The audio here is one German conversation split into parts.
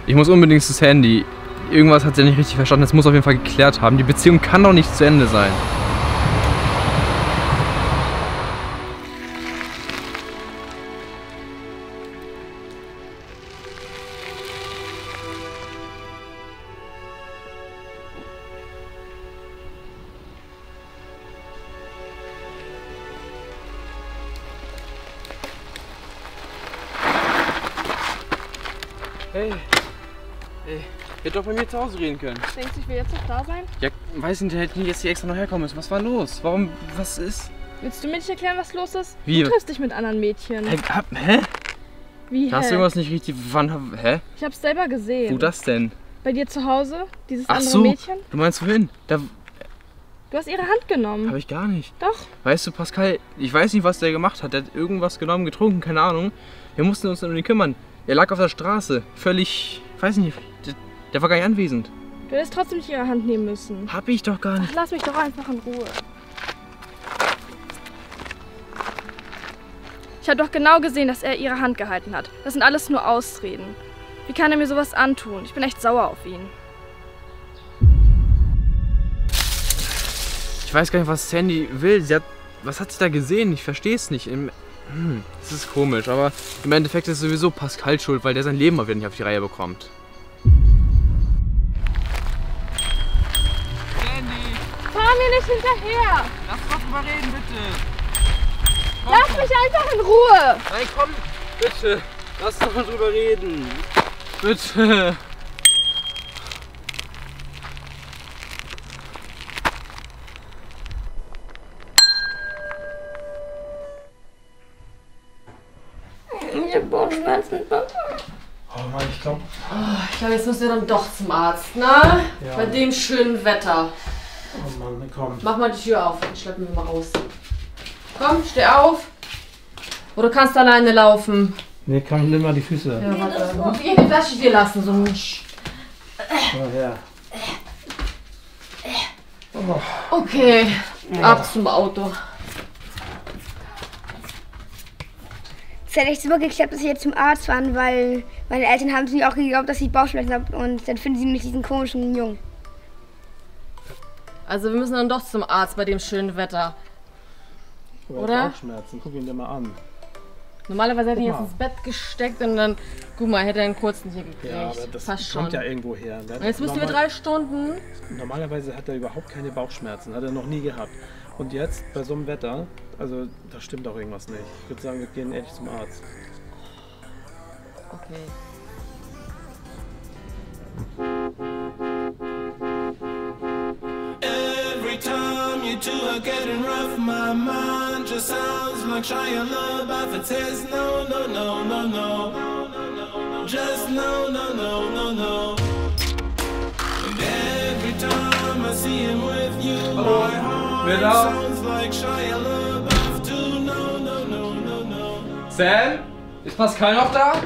Ich muss unbedingt das Handy. Irgendwas hat sie nicht richtig verstanden. Das muss auf jeden Fall geklärt haben. Die Beziehung kann doch nicht zu Ende sein. Hey, ihr hättet doch bei mir zu Hause reden können. Denkst du, ich will jetzt noch da sein? Ja, weiß nicht, hätte jetzt hier extra noch herkommen müssen. Was war los? Warum, was ist? Willst du mir nicht erklären, was los ist? Wie? Du triffst dich mit anderen Mädchen. Hä? Wie, Hast du irgendwas nicht richtig, hä? Ich hab's selber gesehen. Wo das denn? Bei dir zu Hause? Dieses Ach andere so, Mädchen? du meinst wohin? Da Du hast ihre Hand genommen. habe ich gar nicht. Doch. Weißt du, Pascal, ich weiß nicht, was der gemacht hat. Der hat irgendwas genommen, getrunken, keine Ahnung. Wir mussten uns um ihn kümmern. Er lag auf der Straße, völlig, weiß nicht, der war gar nicht anwesend. Du hättest trotzdem nicht ihre Hand nehmen müssen. Hab ich doch gar Ach, nicht. lass mich doch einfach in Ruhe. Ich habe doch genau gesehen, dass er ihre Hand gehalten hat. Das sind alles nur Ausreden. Wie kann er mir sowas antun? Ich bin echt sauer auf ihn. Ich weiß gar nicht, was Sandy will. Was hat sie da gesehen? Ich verstehe es nicht. Das ist komisch, aber im Endeffekt ist sowieso Pascal schuld, weil der sein Leben mal wieder nicht auf die Reihe bekommt. Sandy! Fahr mir nicht hinterher! Lass uns drüber reden, bitte! Lass mich einfach in Ruhe! Nein, komm! Bitte! Lass uns mal drüber reden! Bitte! Ich hab Bauchschmerzen. Oh Mann, ich glaube, jetzt müssen wir dann doch zum Arzt, ne? Ja. Bei dem schönen Wetter. oh Mann, komm. Mach mal die Tür auf, dann schleppen wir mal raus. Komm, steh auf. Oder kannst du alleine laufen? Nee, komm, nimm mal die Füße. Ja, warte. Und die Flasche hier lassen, so ein So, her. Okay, ab zum Auto. Es hat echt super geklappt, dass sie jetzt zum Arzt waren, weil meine Eltern haben sie auch geglaubt, dass ich Bauchschmerzen habe und dann finden sie nämlich diesen komischen Jungen. Also wir müssen dann doch zum Arzt bei dem schönen Wetter. Oder? Bauchschmerzen, guck ihn dir mal an. Normalerweise hätte ich ihn Guck jetzt ins Bett gesteckt und dann, guck mal, hätte er einen kurzen hier gekriegt. Ja, aber das Fast kommt schon. ja irgendwo her. Ne? Und jetzt müssen wir 3 Stunden. Normalerweise hat er überhaupt keine Bauchschmerzen, hat er noch nie gehabt. Und jetzt, bei so einem Wetter, also da stimmt auch irgendwas nicht. Ich würde sagen, wir gehen ehrlich zum Arzt. Okay. Every time you two are getting rough, my mind just sounds like Shia LaBeouf. It says no, no, no, no, no, just no, no, no, no, no. And every time I see him with you, my heart sounds like Shia LaBeouf too. No, no, no, no, no. Sam? Ist Pascal noch da?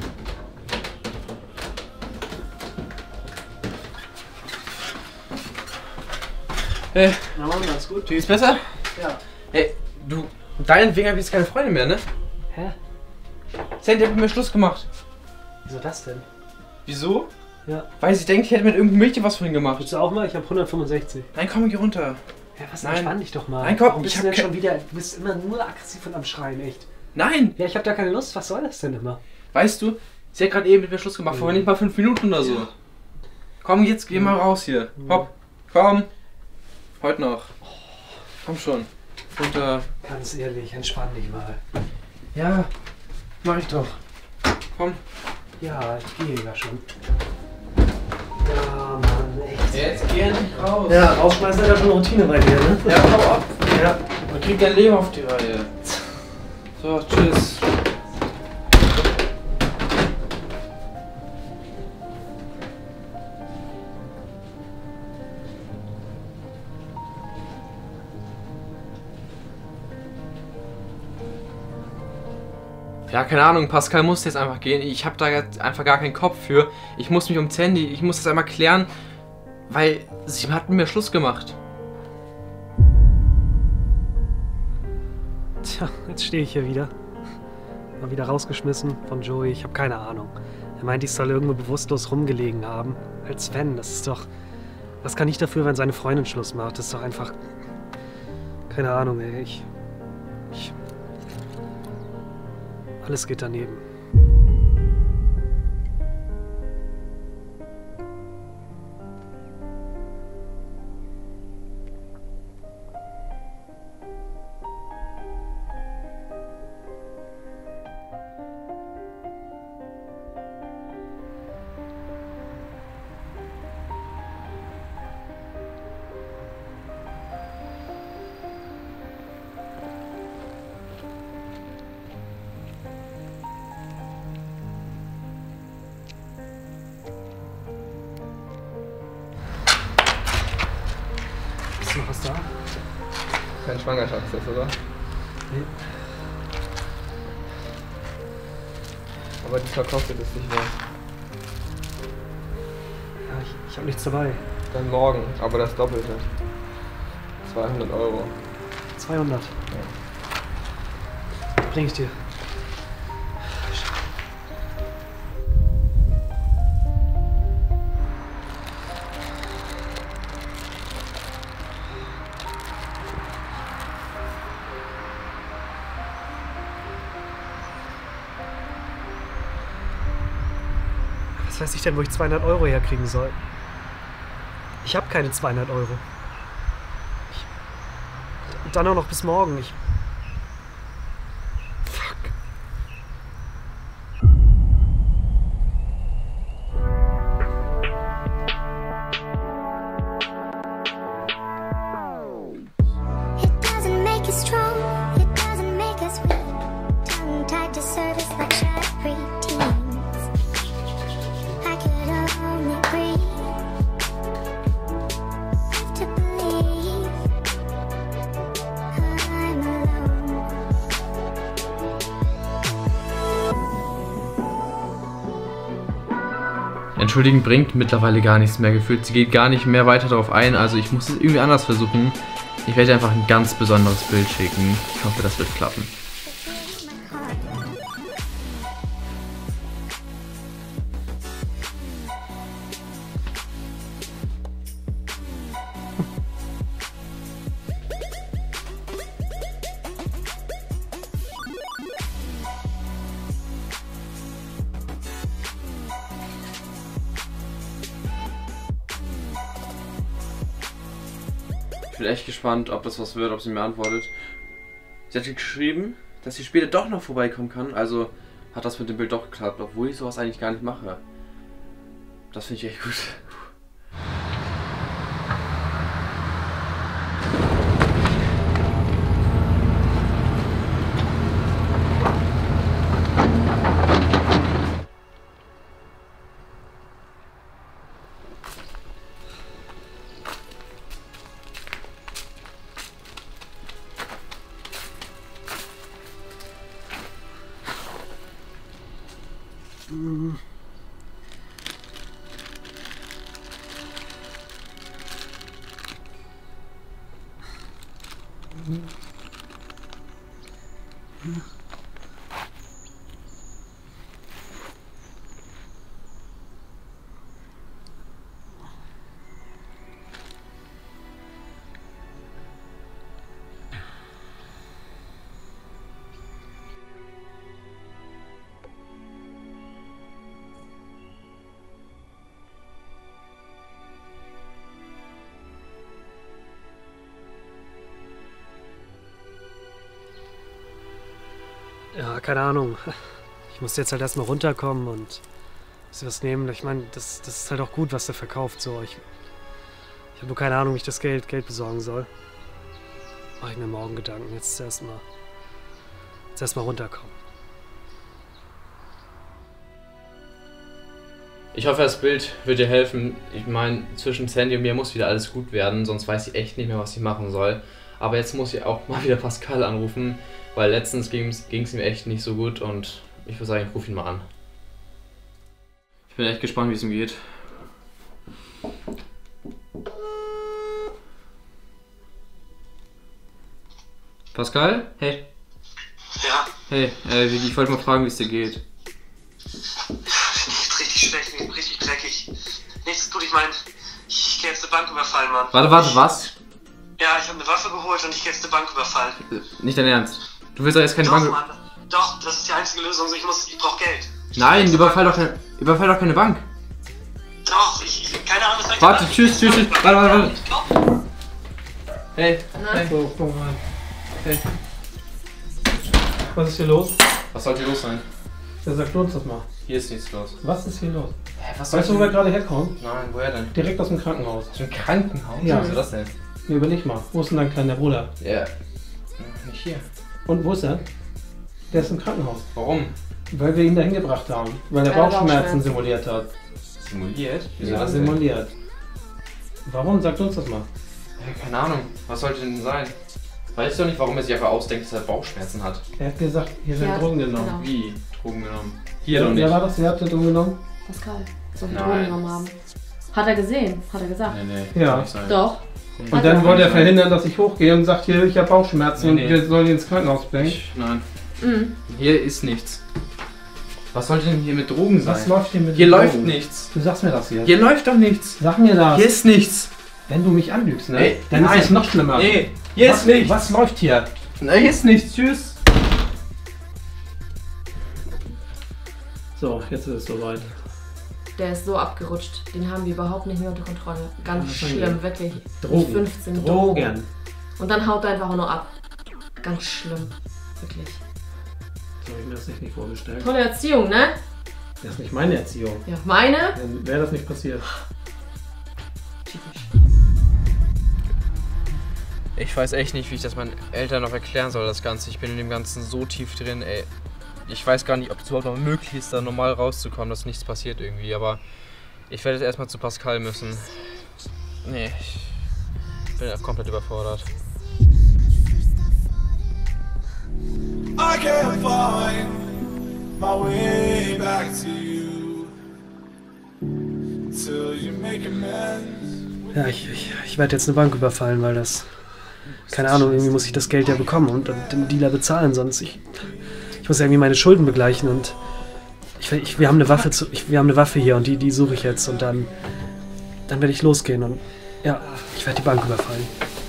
Hey, Na Mann, ganz gut. geht's besser? Ja. Hey, du, deinetwegen habe ich jetzt keine Freundin mehr, ne? Hä? Sandy hat mit mir Schluss gemacht. Wieso das denn? Wieso? Ja. Weil sie denkt, ich hätte mit irgendeinem Mädchen was vorhin gemacht. Willst du auch mal? Ich habe 165. Nein, komm, geh runter. Ja, was? Nein. Entspann dich doch mal. Nein, komm, Warum bist ich du hab denn schon wieder, du bist immer nur aggressiv und am Schreien, echt. Nein! Ja, ich habe da keine Lust. Was soll das denn immer? Weißt du, sie hat gerade eben mit mir Schluss gemacht, vor nicht mal 5 Minuten oder so. Komm, jetzt geh mal raus hier. Hopp, komm. Heute noch. Komm schon. Runter. Ganz ehrlich, entspann dich mal. Ja, mach ich doch. Komm. Ja, ich gehe ja schon. Ja, Mann, echt. Jetzt geh endlich raus. Ja, rausschmeißen ist ja schon Routine bei dir, ne? Ja, hau ab. Ja. Man kriegt dein Leben auf die Reihe. So, tschüss. Ja, keine Ahnung, Pascal muss jetzt einfach gehen. Ich habe da jetzt einfach gar keinen Kopf für. Ich muss mich um Sandy, ich muss das einmal klären, weil sie hat mit mir Schluss gemacht. Tja, jetzt stehe ich hier wieder. Mal wieder rausgeschmissen von Joey, ich habe keine Ahnung. Er meint, ich soll irgendwo bewusstlos rumgelegen haben. Als wenn, das ist doch... Was kann ich dafür, wenn seine Freundin Schluss macht? Das ist doch einfach... Keine Ahnung, ey, Alles geht daneben. Ist noch was da? Kein Schwangerschaftstest, oder? Nee. Aber diesmal kostet es nicht mehr. Ja, ich habe nichts dabei. Dann morgen, aber das Doppelte. 200 Euro. 200. Bring ich dir. Was weiß ich denn, wo ich 200 Euro herkriegen soll? Ich habe keine 200 Euro. Und dann auch noch bis morgen. Fuck. It doesn't make us strong, it doesn't make us weak. Tongue-tied to service like shy preteens. I could only breathe. Have to believe I'm alone. Entschuldigen bringt mittlerweile gar nichts mehr gefühlt. Sie geht gar nicht mehr weiter darauf ein, also ich muss es irgendwie anders versuchen. Ich werde ihr einfach ein ganz besonderes Bild schicken. Ich hoffe, das wird klappen. Ich bin echt gespannt, ob das was wird, ob sie mir antwortet. Sie hat geschrieben, dass sie später doch noch vorbeikommen kann. Also hat das mit dem Bild doch geklappt, obwohl ich sowas eigentlich gar nicht mache. Das finde ich echt gut. Ja, keine Ahnung. Ich muss jetzt halt erstmal runterkommen und was nehmen. Ich meine, das ist halt auch gut, was der verkauft. So. Ich habe nur keine Ahnung, wie ich das Geld besorgen soll. Mache ich mir morgen Gedanken. Jetzt erstmal runterkommen. Ich hoffe, das Bild wird dir helfen. Ich meine, zwischen Sandy und mir muss wieder alles gut werden, sonst weiß ich echt nicht mehr, was ich machen soll. Aber jetzt muss ich auch mal wieder Pascal anrufen, weil letztens ging es ihm echt nicht so gut und ich würde sagen, ich rufe ihn mal an. Ich bin echt gespannt, wie es ihm geht. Pascal? Hey. Ja, Hey, ich wollte mal fragen, wie es dir geht. mir geht's richtig schlecht, mir geht's richtig dreckig. Nichts ist gut, ich meine, ich geh jetzt eine Bank überfallen, Mann. Warte, was? Ja, ich habe eine Waffe geholt und ich geh jetzt eine Bank überfallen. Nicht dein Ernst. Du willst doch jetzt keine Doch, Bank... Mann. Doch, das ist die einzige Lösung. Ich brauch Geld. Nein, überfall doch keine Bank. Doch, keine Ahnung, was Warte, tschüss. Warte. Hey, So, guck mal. Hey. Was ist hier los? was soll hier los sein? Der sagt uns das mal. Hier ist nichts los. Was ist hier los? Hä, was soll Weißt du, wo wir gerade herkommen? Nein, woher denn? Direkt aus dem Krankenhaus. Aus dem Krankenhaus? Ja. Was ist das denn? Nee, überleg mal. Wo ist denn dein kleiner Bruder? Ja. Nicht hier. Und wo ist er? Der ist im Krankenhaus. Warum? Weil wir ihn dahin gebracht haben. Weil er Ja, Bauchschmerzen Bauchschmerzen. simuliert hat. Simuliert? Wieso Ja, das denn? simuliert. Warum? Sagt uns das mal. Ja, keine Ahnung. Was sollte denn sein? Weißt du nicht, warum er sich einfach ausdenkt, dass er Bauchschmerzen hat? Er hat gesagt, hier werden Ja, Drogen genommen. genau. Wie? Drogen genommen? Hier doch nicht. Wer war das? Wer hat Drogen genommen? Pascal, soll Nein. Drogen genommen haben. Hat er gesehen, hat er gesagt. Nee, Ja. kann nicht sein. Doch. Und dann wollte er verhindern, dass ich hochgehe und sagt, hier, ich habe Bauchschmerzen Nee. und wir sollen ihn ins Krankenhaus bringen. Nein. Mhm. Hier ist nichts. Was sollte denn hier mit Drogen sein? Was läuft hier mit Hier den läuft Drogen? nichts. Du sagst mir das jetzt. Hier läuft doch nichts. Sag mir das. Hier ist nichts. Wenn du mich anlügst, ne? Ey, dann nein. ist es noch schlimmer. Nee, hier was, ist nichts. Was läuft hier? Nein, hier ist nichts. Tschüss. So, jetzt ist es soweit. Der ist so abgerutscht. Den haben wir überhaupt nicht mehr unter Kontrolle. Ganz Was sagen schlimm, die? wirklich. Drogen. 15 Drogen. Und dann haut er einfach auch noch ab. Ganz schlimm. Wirklich. So habe ich mir das nicht vorgestellt. Tolle Erziehung, ne? Das ist nicht meine Erziehung. Ja, meine? Dann wäre das nicht passiert. Typisch. Ich weiß echt nicht, wie ich das meinen Eltern noch erklären soll, das Ganze. Ich bin in dem Ganzen so tief drin, ey. Ich weiß gar nicht, ob es überhaupt noch möglich ist, da normal rauszukommen, dass nichts passiert irgendwie. Aber ich werde jetzt erstmal zu Pascal müssen. Nee, ich bin komplett überfordert. I can't find my way back to you till you make amends. Ja, ich werde jetzt eine Bank überfallen, weil das... Keine Ahnung, irgendwie muss ich das Geld ja bekommen und den Dealer bezahlen, sonst... Ich muss ja irgendwie meine Schulden begleichen und... Wir haben eine Waffe wir haben eine Waffe hier und die suche ich jetzt und dann werde ich losgehen und... Ja, ich werde die Bank überfallen.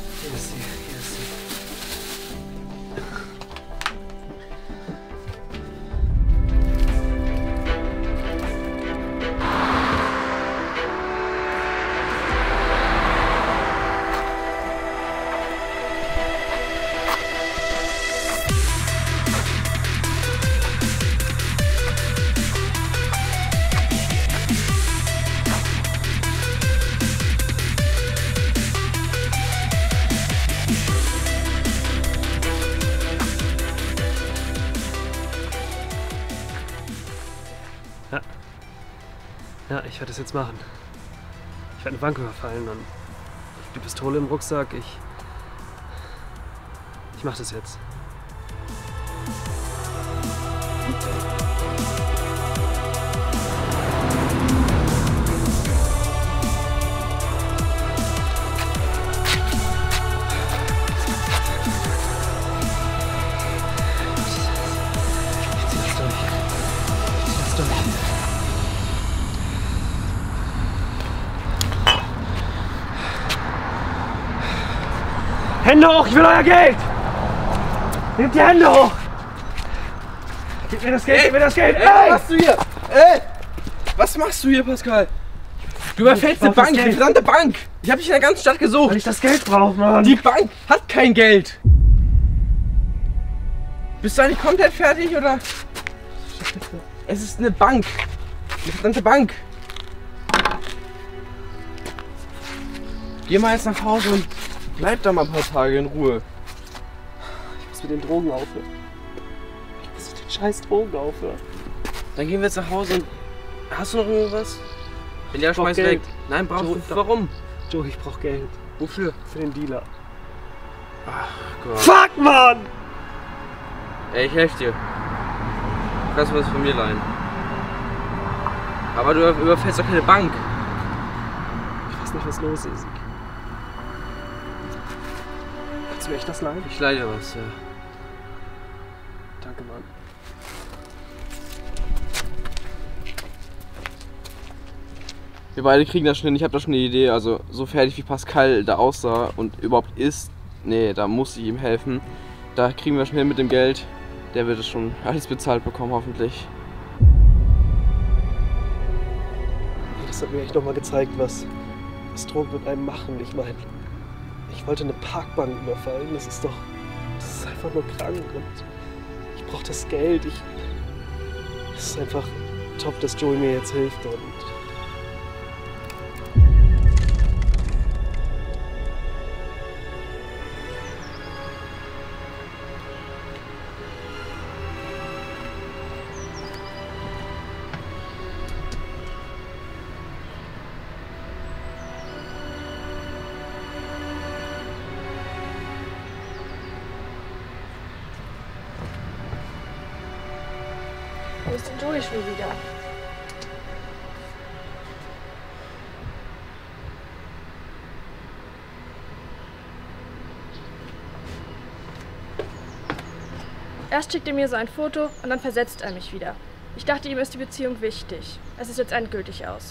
Ja, ich werde das jetzt machen. Ich werde eine Bank überfallen und ich habe die Pistole im Rucksack. Ich mache das jetzt. Ich zieh das durch. Ich zieh das durch. Hände hoch, ich will euer Geld! Nehmt die Hände hoch! Gib mir das Geld, gib mir das Geld! Was machst du hier? Was machst du hier, Pascal? Du überfällst eine brauch das Bank, eine Geld. verdammte Bank! Ich habe dich in der ganzen Stadt gesucht! Weil ich das Geld brauche, Mann! Die Bank hat kein Geld! Bist du eigentlich komplett fertig, oder? Es ist eine Bank! Eine verdammte Bank! Geh mal jetzt nach Hause und bleib da mal ein paar Tage in Ruhe. Ich muss mit den Drogen aufhören. Ich muss mit den scheiß Drogen aufhören. Dann gehen wir jetzt nach Hause und... Hast du noch irgendwas? Wenn ja, brauch schmeiß Geld. weg. Nein, brauchst Joe, du. Warum? Joe, ich brauch Geld. Wofür? Für den Dealer. Ach Gott. Fuck, Mann! Ey, ich helfe dir. Du kannst was von mir leihen. Aber du überfällst doch keine Bank. Ich weiß nicht, was los ist. Kannst du mir echt das leihen? Ich leihe dir was, ja. Danke, Mann. Wir beide kriegen das schon hin. Ich habe da schon eine Idee. Also so fertig wie Pascal da aussah und überhaupt ist, nee, da muss ich ihm helfen. Da kriegen wir schon hin mit dem Geld. Der wird es schon alles bezahlt bekommen, hoffentlich. Das hat mir echt nochmal gezeigt, was Drogen mit einem machen. Ich meine, ich wollte eine Parkbank überfallen. Das ist einfach nur krank und ich brauche das Geld. Es ist einfach top, dass Joey mir jetzt hilft und Wo ist denn Joey schon wieder? Erst schickt er mir so ein Foto und dann versetzt er mich wieder. Ich dachte, ihm ist die Beziehung wichtig. Es ist jetzt endgültig aus.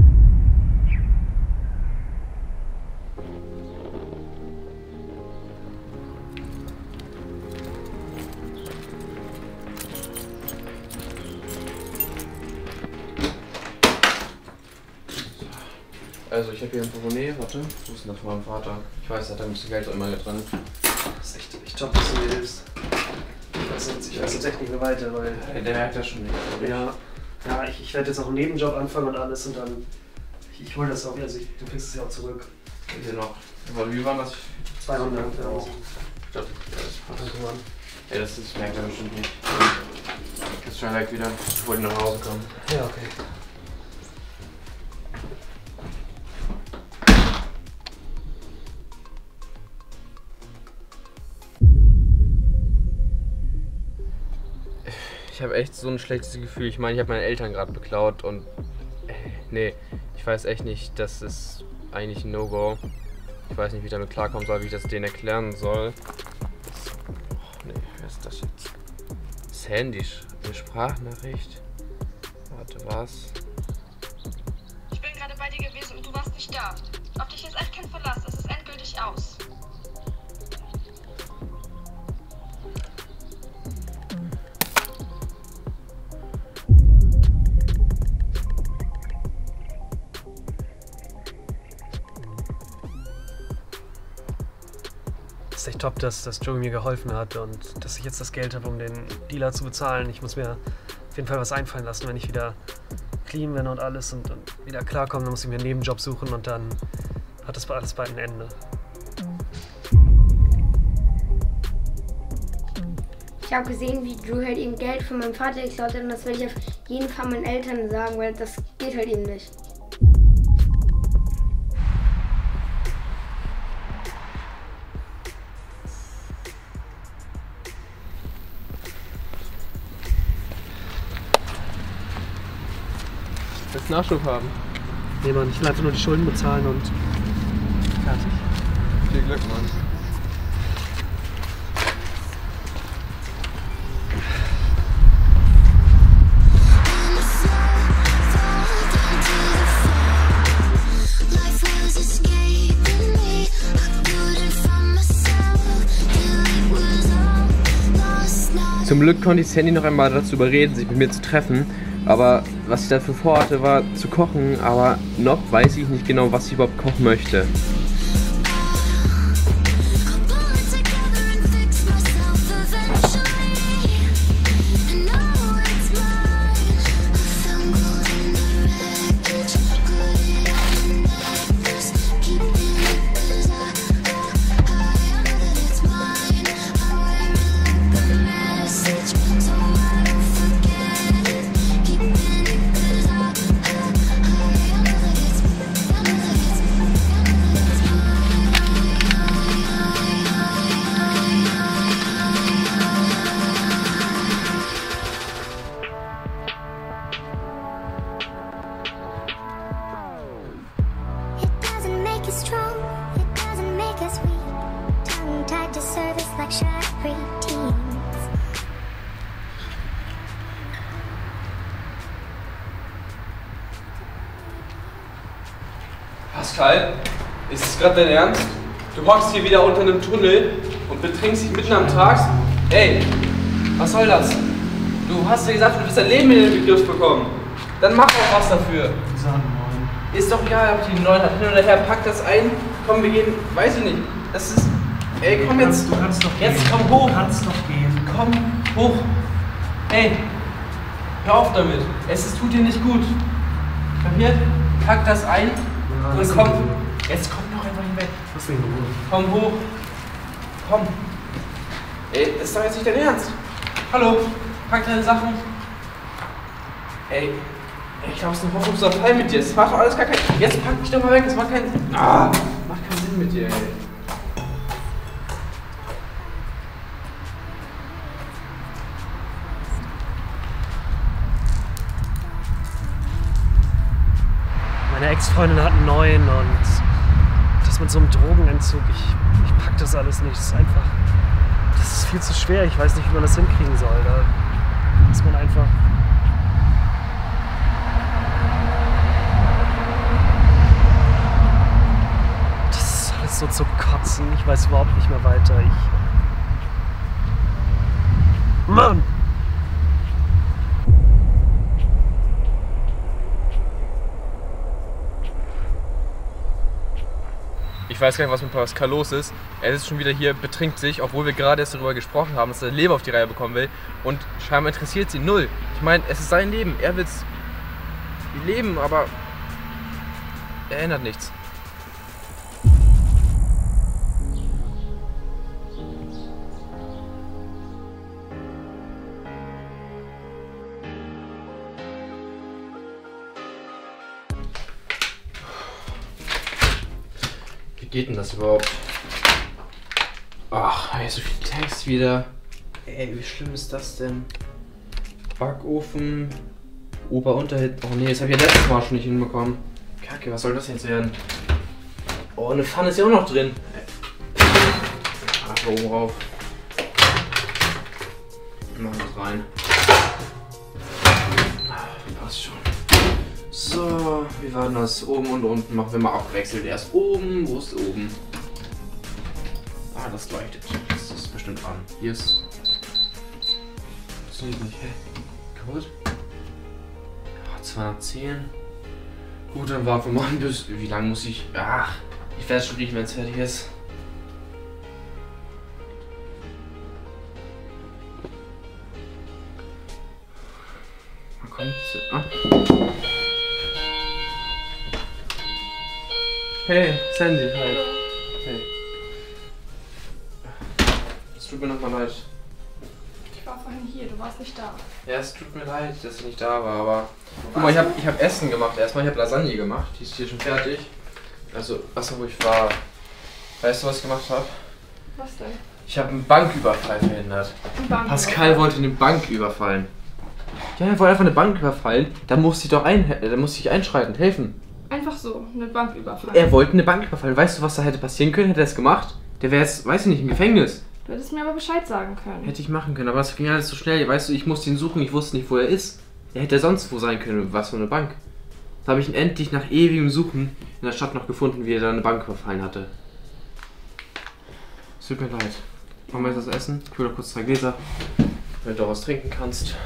Also ich habe hier ein Portemonnaie, warte, wo ist denn das von meinem Vater? Ich weiß, er hat da ein bisschen Geld immer drin. das ist echt top, dass du mir hilfst. Ich weiß jetzt echt nicht mehr weiter, weil... Der merkt das schon nicht. Ja, ich werde jetzt auch einen Nebenjob anfangen und alles und dann... Ich hole das auch, also du kriegst es ja auch zurück. Hier noch. Wie waren das? 200, ja. Ich glaube, ja, das passt. Danke, Mann. Ja, das merkt er bestimmt nicht. Jetzt schnell weg wieder, bevor die nach Hause kommen. Ja, okay. Ich habe echt so ein schlechtes Gefühl. Ich meine, ich habe meine Eltern gerade beklaut und nee, ich weiß echt nicht, das ist eigentlich ein No-Go. Ich weiß nicht, wie ich damit klarkommen soll, wie ich das denen erklären soll. Nee, wer ist das jetzt? Sandy, eine Sprachnachricht. Warte, was? Ich bin gerade bei dir gewesen und du warst nicht da. Auf dich ist echt kein Verlass. Es ist endgültig aus. Es ist echt top, dass Joey mir geholfen hat und dass ich jetzt das Geld habe, um den Dealer zu bezahlen. Ich muss mir auf jeden Fall was einfallen lassen, wenn ich wieder clean bin und alles und wieder klarkomme, dann muss ich mir einen Nebenjob suchen und dann hat das alles bald ein Ende. Ich habe gesehen, wie Drew halt eben Geld von meinem Vater geklaut hat und das werde ich auf jeden Fall meinen Eltern sagen, weil das geht halt eben nicht. Willst du Nachschub haben? Nee, Mann, ich will einfach nur die Schulden bezahlen und fertig. Viel Glück, Mann. Zum Glück konnte ich Sandy noch einmal dazu überreden, sich mit mir zu treffen. Aber was ich dafür vorhatte, war zu kochen. Aber noch weiß ich nicht genau, was ich überhaupt kochen möchte. Pascal, ist es gerade dein Ernst? Du hockst hier wieder unter einem Tunnel und betrinkst dich mitten am Tag? Ey, was soll das? Du hast ja gesagt, du willst dein Leben in den Griff bekommen. Dann mach auch was dafür. Ist doch egal, ob die einen neuen hat. Hin oder her, pack das ein. Komm, wir gehen, weiß ich nicht. Das ist. Ey, komm jetzt. Du kannst doch jetzt gehen. komm hoch. Du kannst doch gehen. Komm hoch. Ey, hör auf damit. Tut dir nicht gut. Kapiert? Pack das ein und komm. Jetzt komm doch einfach hier weg. Lass mich in Ruhe. Komm hoch. Komm. Ey, das ist doch jetzt nicht dein Ernst. Hallo, pack deine Sachen. Ey, ich glaube, es ist ein hoffnungsloser Fall mit dir. Das macht doch alles gar keinen. Jetzt pack dich doch mal weg, das macht keinen Sinn. Macht keinen Sinn mit dir, ey. Meine Ex-Freundin hat einen neuen und das mit so einem Drogenentzug, ich pack das alles nicht. Das ist einfach. Das ist viel zu schwer. Ich weiß nicht, wie man das hinkriegen soll. Da ist man einfach. Das ist alles so zum Kotzen. Ich weiß überhaupt nicht mehr weiter. Mann! Ich weiß gar nicht, was mit Pascal los ist. Er ist schon wieder hier, betrinkt sich, obwohl wir gerade erst darüber gesprochen haben, dass er Leben auf die Reihe bekommen will. Und scheinbar interessiert sie null. Ich meine, es ist sein Leben. Er will es leben, aber er ändert nichts. Wie geht denn das überhaupt? Ach, ey, so viel Text wieder. Ey, wie schlimm ist das denn? Backofen, Ober-Unterhit. Oh nee, das habe ich ja letztes Mal schon nicht hinbekommen. Kacke, was soll das jetzt werden? Oh, eine Pfanne ist ja auch noch drin. Ach, oben rauf. Machen wir das rein. Passt schon. So, wie war denn das? Oben und unten machen wir mal abwechselnd. Erst oben, wo ist oben? Ah, das leuchtet. Das ist bestimmt an. Hier ist. Das sieht nicht, hä? Kaputt? Ja, 210. Gut, dann warten wir mal ein bisschen. Wie lange muss ich. Ach, ich werde es schon riechen, wenn es fertig ist. Mal kommt. Ah. Hey, Sandy, hi. Hey. Es tut mir nochmal leid. Ich war vorhin hier, du warst nicht da. Ja, es tut mir leid, dass ich nicht da war, aber... Guck mal, ich hab Essen gemacht erstmal. Ich habe Lasagne gemacht, die ist hier schon fertig. Also, was wo ich war... Weißt du, was ich gemacht habe? Was denn? Ich habe einen Banküberfall verhindert. Pascal wollte eine Bank überfallen. Ja, er wollte einfach eine Bank überfallen. Da musste ich einschreiten, helfen. Einfach so, eine Bank überfallen. Er wollte eine Bank überfallen. Weißt du, was da hätte passieren können? Hätte er es gemacht? Der wäre jetzt, weiß ich nicht, im Gefängnis. Du hättest mir aber Bescheid sagen können. Hätte ich machen können, aber es ging alles so schnell. Weißt du, ich musste ihn suchen, ich wusste nicht, wo er ist. Er hätte sonst wo sein können, was für eine Bank. Da habe ich ihn endlich nach ewigem Suchen in der Stadt noch gefunden, wie er da eine Bank überfallen hatte. Es tut mir leid. Machen wir jetzt das Essen? Ich will doch kurz 2 Gläser, damit du auch was trinken kannst.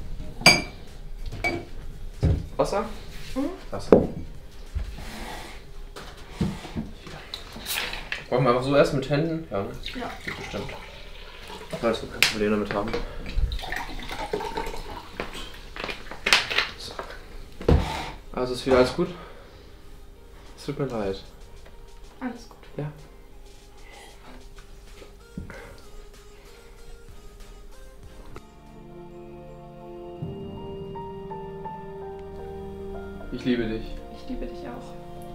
Wasser? Wasser. Wollen wir einfach so essen mit Händen? Ja, ne? Ja. Bestimmt. Alles gut, kein Problem damit haben. So. Also ist wieder alles gut? Es tut mir leid. Alles gut. Ja. Ich liebe dich. Ich liebe dich auch.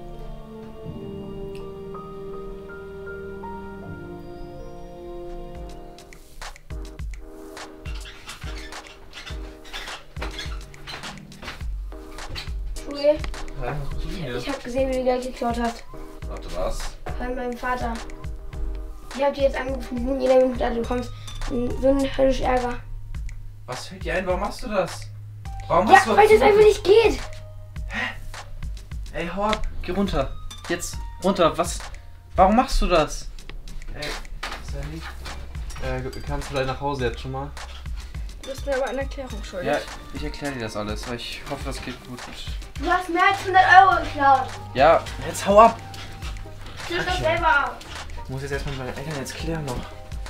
Julie, Ja, was machst du denn ich hier? habe gesehen, wie du Geld geklaut hast. Warte, was? Von meinem Vater. Ich habe dir jetzt angerufen, in jeder Minute, du bekommst so einen höllischen Ärger. Was fällt dir ein? Warum machst du das? Warum Ja, hast du weil das einfach nicht geht. Ey, hau ab, geh runter. Jetzt runter. Was? Warum machst du das? Ey, Sandy? Kannst du gleich nach Hause jetzt schon mal? Du bist mir aber eine Erklärung schuldig. Ja, ich erkläre dir das alles. Ich hoffe, das geht gut. Du hast mehr als 100 € geklaut. Ja, jetzt hau ab! Schließ doch selber auf. Ich muss jetzt erstmal mit meinen Eltern jetzt klären noch.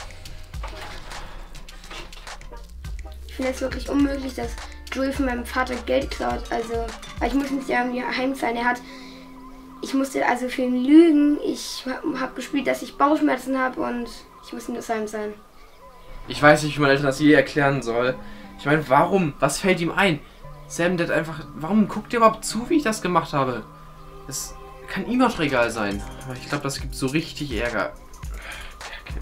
Ich finde es wirklich unmöglich, dass Joey von meinem Vater Geld klaut. Also, weil ich muss nicht irgendwie heim sein. Ich musste also für ihn lügen. Ich habe gespielt, dass ich Bauchschmerzen habe und ich muss ihm das heim sein. Ich weiß nicht, wie meine Eltern das je erklären soll. Ich meine, warum? Was fällt ihm ein? Sam, der hat einfach... Warum guckt ihr überhaupt zu, wie ich das gemacht habe? Es kann ihm auch egal sein. Aber ich glaube, das gibt so richtig Ärger. Okay.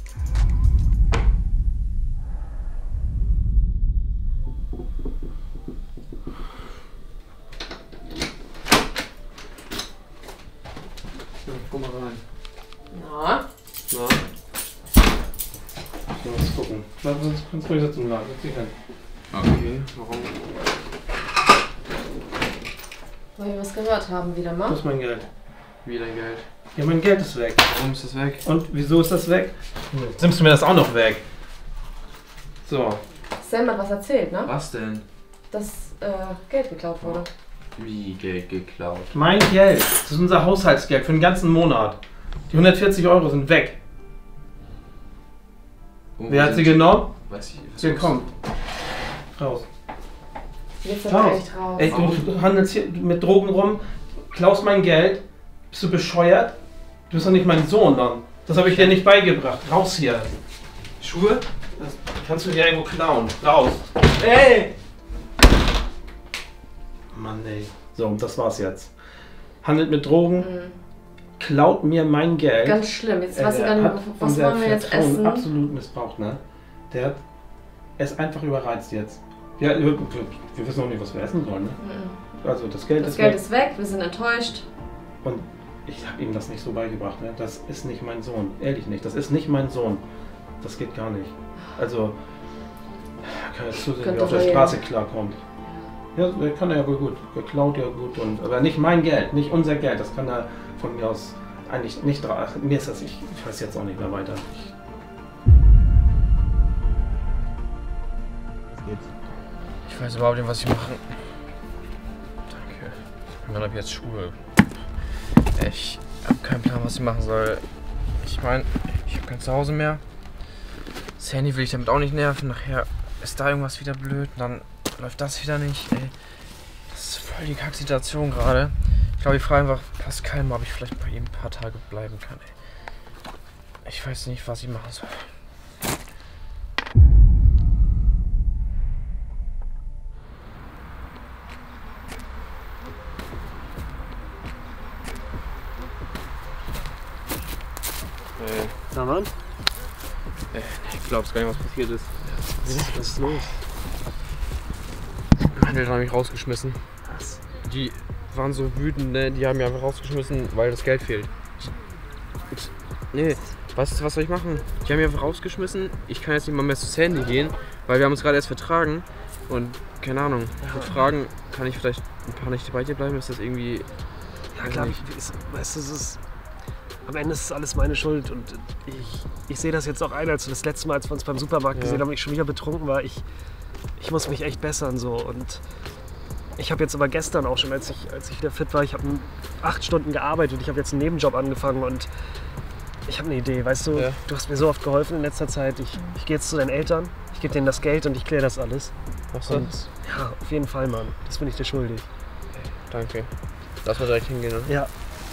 Ja, guck mal rein. Na? Na? Ich muss gucken. Bleib sonst kannst du ruhig sitzen bleiben. Setz dich hin. Okay, warum? Weil wir was gehört haben wieder mal. Wo ist mein Geld? Wie dein Geld? Ja, mein Geld ist weg. Warum ist das weg? Und wieso ist das weg? Jetzt nimmst du mir das auch noch weg. So. Sam hat was erzählt, ne? Was denn? Dass Geld geklaut wurde. Wie Geld geklaut? Mein Geld. Das ist unser Haushaltsgeld für den ganzen Monat. Die 140 € sind weg. Wer hat sie genommen? Weiß ich nicht. Sie kommt. Raus. Jetzt aber echt raus. Ey, du handelst hier mit Drogen rum, klaust mein Geld. Bist du bescheuert? Du bist doch nicht mein Sohn dann. Das habe ich dir nicht beigebracht. Raus hier. Schuhe? Das kannst du dir irgendwo klauen. Raus. Ey! Mann, ey. So, das war's jetzt. Handelt mit Drogen, klaut mir mein Geld. Ganz schlimm. Jetzt weiß ich gar nicht, was wollen wir jetzt essen? Absolut missbraucht, ne? Er ist einfach überreizt jetzt. Ja, wir wissen noch nicht, was wir essen sollen, ne? Also das Geld ist weg. Das Geld ist weg, wir sind enttäuscht. Und ich habe ihm das nicht so beigebracht, ne? Das ist nicht mein Sohn. Ehrlich nicht. Das ist nicht mein Sohn. Das geht gar nicht. Also, kann jetzt zusehen, wie er auf der Straße klarkommt. Ja, der kann er ja wohl gut. Der klaut ja gut. Aber nicht mein Geld, nicht unser Geld. Das kann er von mir aus eigentlich nicht drauf. Mir ist das, ich weiß jetzt auch nicht mehr weiter. Ich weiß überhaupt nicht, was ich machen. Danke. Wann hab ich jetzt Schule? Ich hab keinen Plan, was ich machen soll. Ich meine, ich habe kein Zuhause mehr. Sandy will ich damit auch nicht nerven. Nachher ist da irgendwas wieder blöd. Und dann läuft das wieder nicht. Ey. Das ist voll die Kacksituation gerade. Ich glaube, ich frage einfach Pascal mal, ob ich vielleicht bei ihm ein paar Tage bleiben kann. Ey. Ich weiß nicht, was ich machen soll. Na Mann? Ich glaub's gar nicht, was passiert ist. Was ist los? Meine Eltern haben mich rausgeschmissen. Was? Die waren so wütend, ne? Die haben mich einfach rausgeschmissen, weil das Geld fehlt. Nee, was soll ich machen? Die haben mich einfach rausgeschmissen. Ich kann jetzt nicht mal mehr zu Sandy gehen, weil wir haben uns gerade erst vertragen. Und keine Ahnung, ich würde fragen, kann ich vielleicht ein paar Nächte bei dir bleiben? Ist das irgendwie... Ja klar, weißt du, es ist... Am Ende ist es alles meine Schuld und ich sehe das jetzt auch ein, als du das letzte Mal, als wir uns beim Supermarkt gesehen haben, ich schon wieder betrunken war. Ich muss mich echt bessern so und ich habe jetzt aber gestern auch schon, als ich wieder fit war, ich habe 8 Stunden gearbeitet und ich habe jetzt einen Nebenjob angefangen und ich habe eine Idee, weißt du, du hast mir so oft geholfen in letzter Zeit. Ich gehe jetzt zu deinen Eltern, ich gebe denen das Geld und ich kläre das alles. Ach so. Und ja, auf jeden Fall, Mann, das bin ich dir schuldig. Danke. Lass mal direkt hingehen, ne? Ja.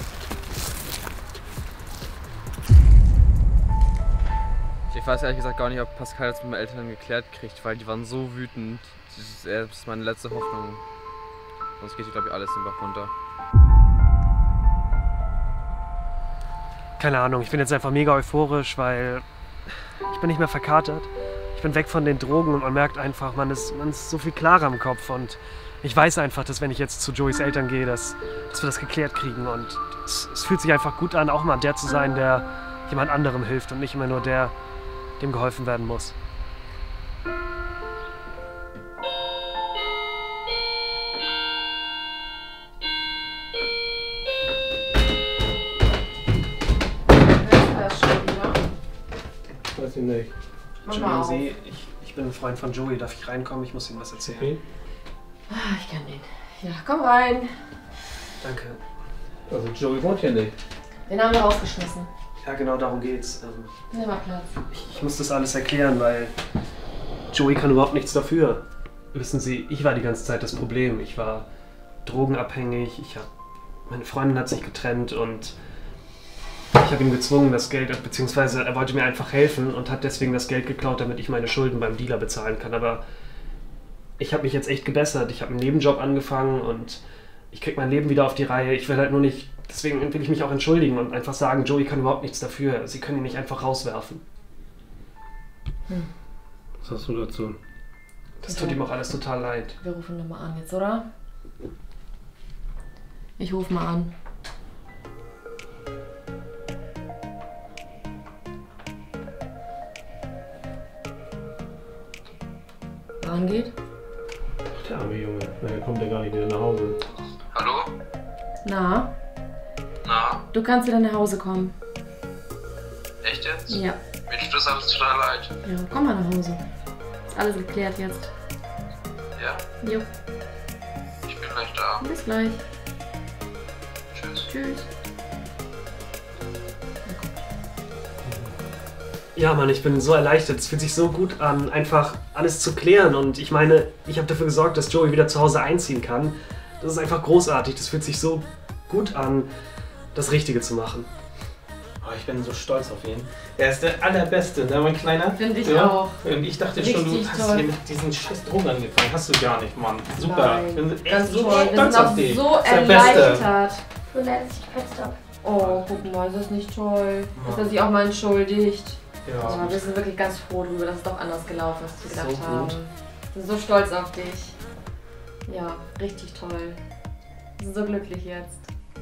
Ich weiß ehrlich gesagt gar nicht, ob Pascal das mit meinen Eltern geklärt kriegt, weil die waren so wütend. Das ist meine letzte Hoffnung. Sonst geht hier, glaube ich, alles den Bach runter. Keine Ahnung, ich bin jetzt einfach mega euphorisch, weil ich bin nicht mehr verkatert. Ich bin weg von den Drogen und man merkt einfach, man ist so viel klarer im Kopf. Und ich weiß einfach, dass wenn ich jetzt zu Joeys Eltern gehe, dass wir das geklärt kriegen. Und es fühlt sich einfach gut an, auch mal der zu sein, der jemand anderem hilft und nicht immer nur der, dem geholfen werden muss. nicht. Entschuldigen Sie, ich bin ein Freund von Joey. Darf ich reinkommen? Ich muss Ihnen was erzählen. Okay. Ah, ich kann den. Ja, komm rein. Danke. Also Joey wohnt hier nicht. Den haben wir rausgeschmissen. Ja, genau darum geht's. Nimm mal Platz. Ich muss das alles erklären, weil Joey kann überhaupt nichts dafür. Wissen Sie, ich war die ganze Zeit das Problem. Ich war drogenabhängig, meine Freundin hat sich getrennt und ich habe ihn gezwungen, das Geld, beziehungsweise er wollte mir einfach helfen und hat deswegen das Geld geklaut, damit ich meine Schulden beim Dealer bezahlen kann. Aber ich habe mich jetzt echt gebessert. Ich habe einen Nebenjob angefangen und ich krieg mein Leben wieder auf die Reihe. Ich will halt nur nicht, deswegen will ich mich auch entschuldigen und einfach sagen, Joey kann überhaupt nichts dafür. Sie können ihn nicht einfach rauswerfen. Was hast du dazu? Das tut ihm auch alles total leid. Wir rufen nochmal an jetzt, oder? Ich rufe mal an. Rangeht? Ach, der arme Junge. Der kommt ja gar nicht wieder nach Hause. Hallo? Na? Na? Du kannst wieder nach Hause kommen. Echt jetzt? Ja. Mir tut das alles total leid. Ja, komm mal nach Hause. Ist alles geklärt jetzt. Ja? Jo. Ich bin gleich da. Bis gleich. Tschüss. Tschüss. Ja, Mann, ich bin so erleichtert. Es fühlt sich so gut an, einfach alles zu klären. Und ich meine, ich habe dafür gesorgt, dass Joey wieder zu Hause einziehen kann. Das ist einfach großartig. Das fühlt sich so gut an, das Richtige zu machen. Oh, ich bin so stolz auf ihn. Er ist der Allerbeste, ne, mein Kleiner? Finde ich ja. auch. Und ich dachte schon, du Richtig hast toll. hier mit diesen scheiß Drogen angefangen. Hast du gar nicht, Mann. Super. Nein. Ich bin echt Ganz so toll. Wir stolz sind auf auch dich. so Das ist der Beste. erleichtert. So leid, dass ich gepetzt habe. Oh, guck mal, ist das nicht toll? Dass er sich auch mal entschuldigt. Ja. Ja, wir sind wirklich ganz froh darüber, dass es doch anders gelaufen ist, als wir gedacht So haben. gut. Wir sind so stolz auf dich. Ja, richtig toll. Wir sind so glücklich jetzt.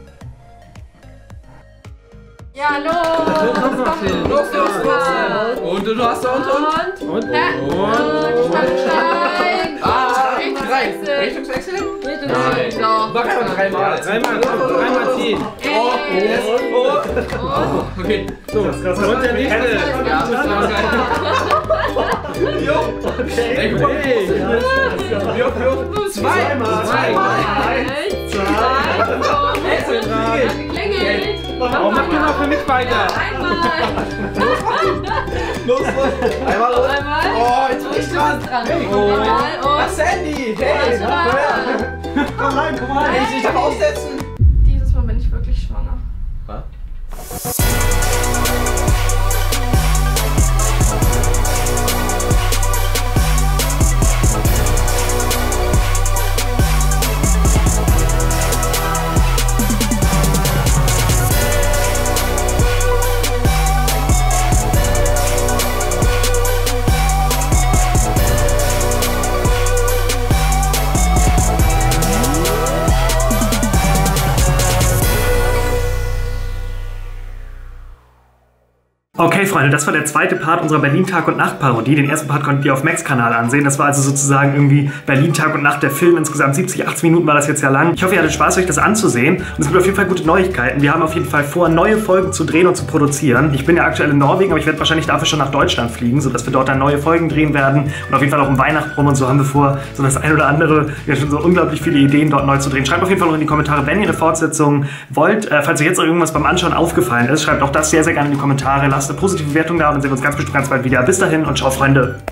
Ja, los! Los. Und du hast da und. Und? Stein! Richtungswechsel! Richtungswechsel? Richtungswechsel! Doch. Mach einfach dreimal. Dreimal ziehen. Okay. So, und der nächste. Ja, das war geil. Jo. Ey, guck mal. Jo. Zweimal. Klingelt! Oh, mach du mal für mich weiter. Einmal! Los. Einmal los. Einmal! Oh, jetzt bin ich dran. Einmal und... Was, Sandy? Hey, komm rein. Hey, ich darf aussetzen. Dieses Mal bin ich wirklich schwanger. Was? Okay, Freunde, das war der zweite Part unserer Berlin Tag und Nacht Parodie. Den ersten Part konntet ihr auf Max-Kanal ansehen. Das war also sozusagen irgendwie Berlin Tag und Nacht, der Film. Insgesamt 70, 80 Minuten war das jetzt ja lang. Ich hoffe, ihr hattet Spaß, euch das anzusehen. Und es gibt auf jeden Fall gute Neuigkeiten. Wir haben auf jeden Fall vor, neue Folgen zu drehen und zu produzieren. Ich bin ja aktuell in Norwegen, aber ich werde wahrscheinlich dafür schon nach Deutschland fliegen, sodass wir dort dann neue Folgen drehen werden. Und auf jeden Fall auch um Weihnachten rum und so haben wir vor, so das ein oder andere, wir haben schon so unglaublich viele Ideen dort neu zu drehen. Schreibt auf jeden Fall noch in die Kommentare, wenn ihr eine Fortsetzung wollt. Falls euch jetzt irgendwas beim Anschauen aufgefallen ist, schreibt auch das sehr, sehr gerne in die Kommentare. Lasst eine positive Bewertung da und dann sehen wir uns ganz bestimmt ganz bald wieder. Bis dahin und ciao, Freunde.